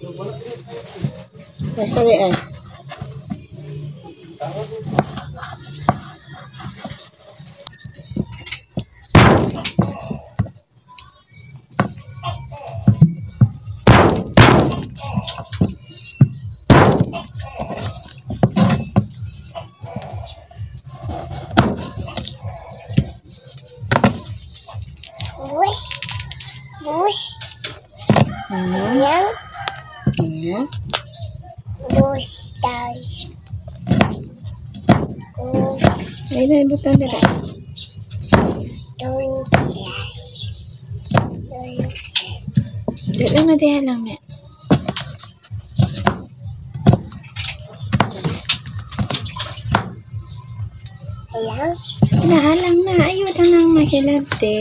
Masali ay. Bus. Yang. Bus tayo. Bus. Ay, naibutan nila. Dito na diha lang na. Ayan. Sige na, halang na. Ayaw na nang makilate.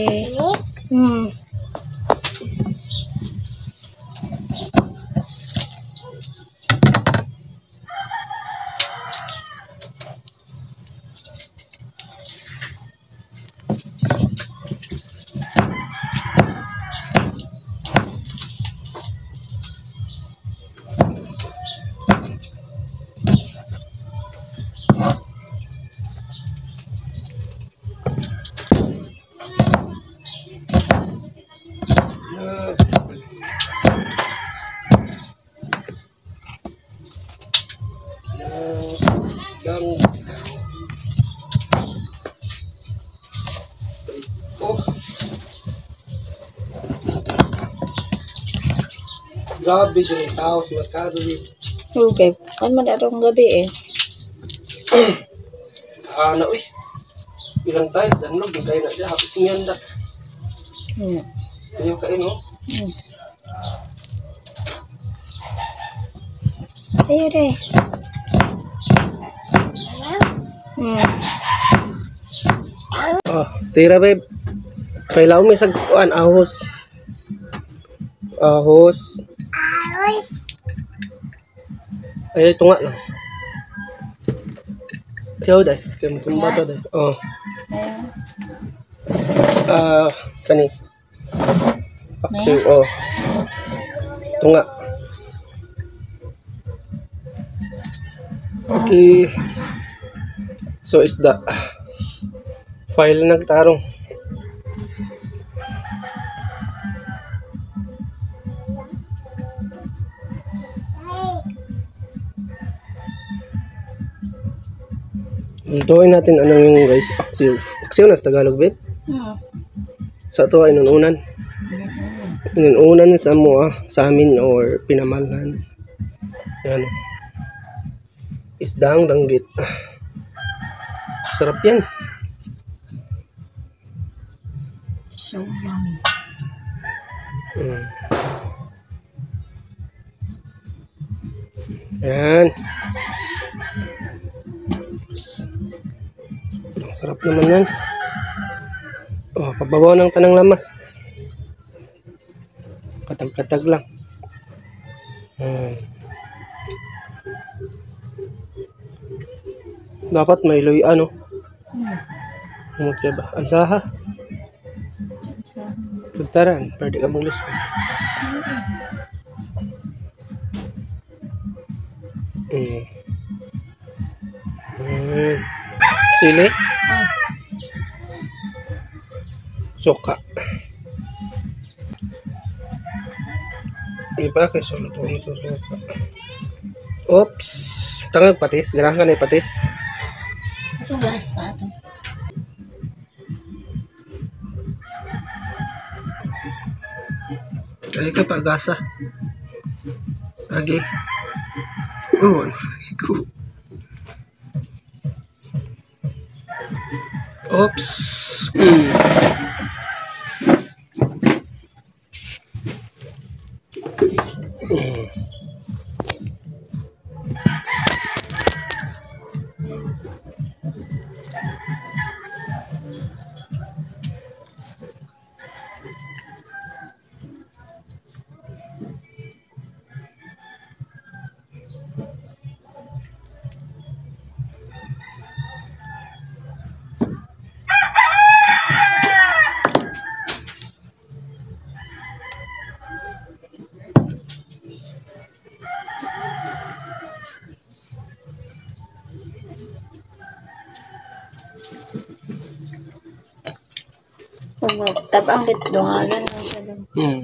Grabe yung tao sa merkado dito. Okay. Ano man darong gabi eh. Ano eh. Ilang tayo, danlog, yung kayo na siya. Hapit niyan da. Ayaw kain no? Ayaw deh. Oh, tira babe. Kailangan may sagpuan, ahos. Ahos. Ay, ito nga lang. Ayaw dahil. Kaya matumba to dahil. Oh. Kani. Paksiw, oh. Ito nga. Okay. So, isda. File nagtarong. Lutuin natin anong yung guys, paksiw. Paksiw na sa Tagalog, babe? Sa ito ay inununan. Inununan sa mo, sa amin or pinamalan. Yan. Isdang danggit. Sarap yan. So yummy. Yan. Ang sarap naman yan. Oh, pababaw ng tanang lamas. Katag-katag lang. Dapat may luya, no? Ba? Ansaha. Tugtaran, pwede ka mong lusog. Sili? Suka. Iba kay solo to ito suka. Oops. Tangang patis. Ganahan ka na yung patis. Ito gas na ito. Kaya ka pag-asa. Lagi. Oh, cool. Oops. Tabang kit dungagan lang siya doon.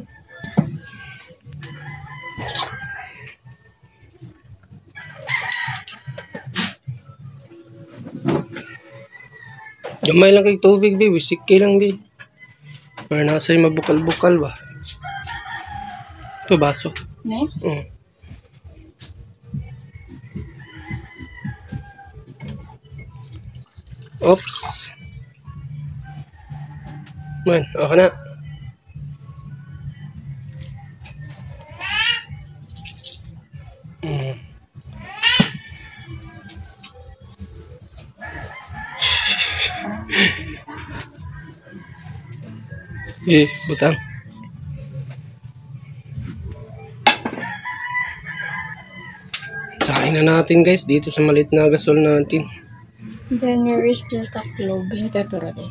Gamay lang kay tubig, babe. Siki lang, babe. Para nasa'y mabukal-bukal ba? Ito, baso. Ne? Oops. Man, okay na. Butang. Sahin na natin guys dito sa maliit na gasol natin. Then here is the taklob. Ito rin.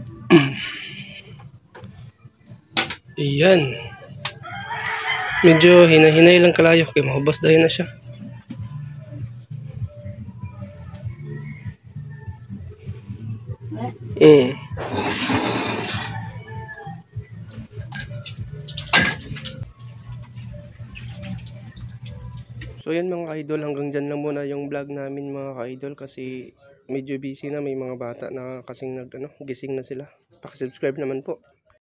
Iyan. Medyo hinahinay lang kalayo kaya mahubas dahil na siya. So yan mga ka-idol, hanggang dyan lang muna yung vlog namin mga ka-idol kasi medyo busy na, may mga bata na kasing gising na sila. Paki-subscribe naman po.